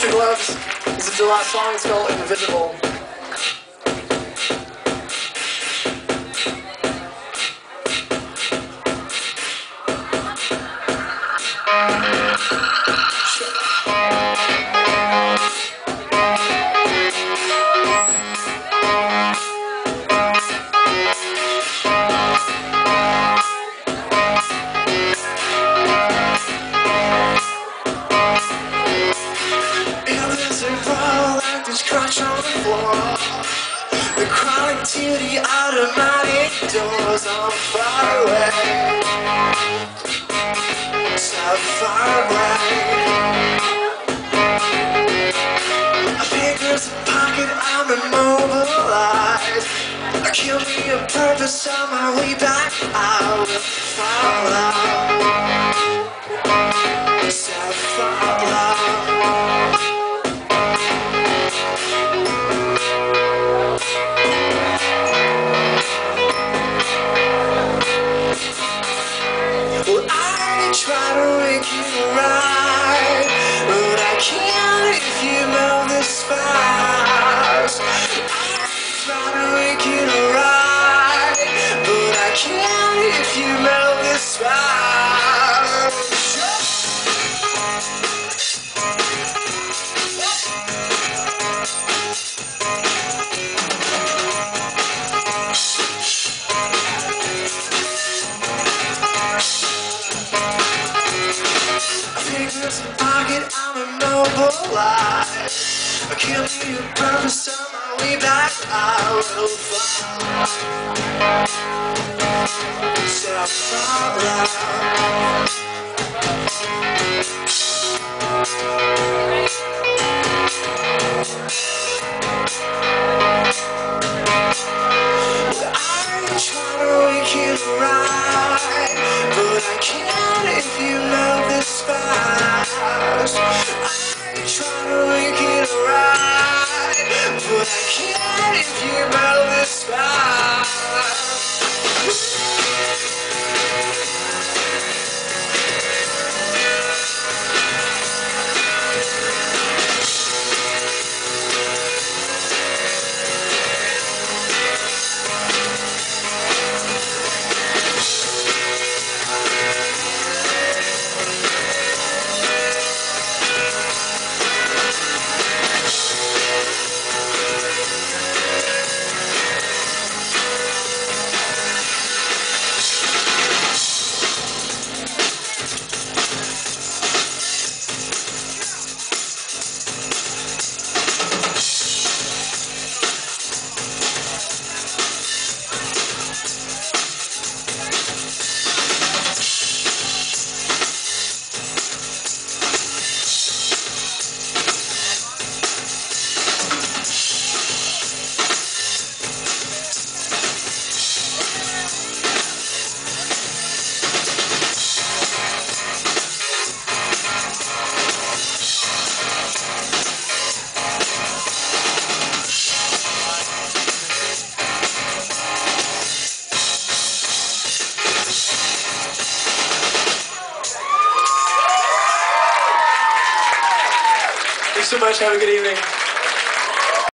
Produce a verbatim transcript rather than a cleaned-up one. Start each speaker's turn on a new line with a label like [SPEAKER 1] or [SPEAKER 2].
[SPEAKER 1] Boxing Gloves. This is the last song. It's called Invisible.
[SPEAKER 2] There's crunch on the floor. The crawling to the automatic doors on far away, so far away. Fingers in pocket, I'm immobilized. I kill me a purpose on my way back. I will follow, so follow. Try to make it right, but I can't if you melt the sparks. I try to make it right, but I can't if you melt the sparks. Fingers in pocket, I'm immobilized. I kill me a purpose on my way back. I will follow, so follow. I try to make it right, but I can't if you melt the sparks. I try to make it right, but I can't if you melt the sparks.
[SPEAKER 1] Thanks so much. Have a good evening.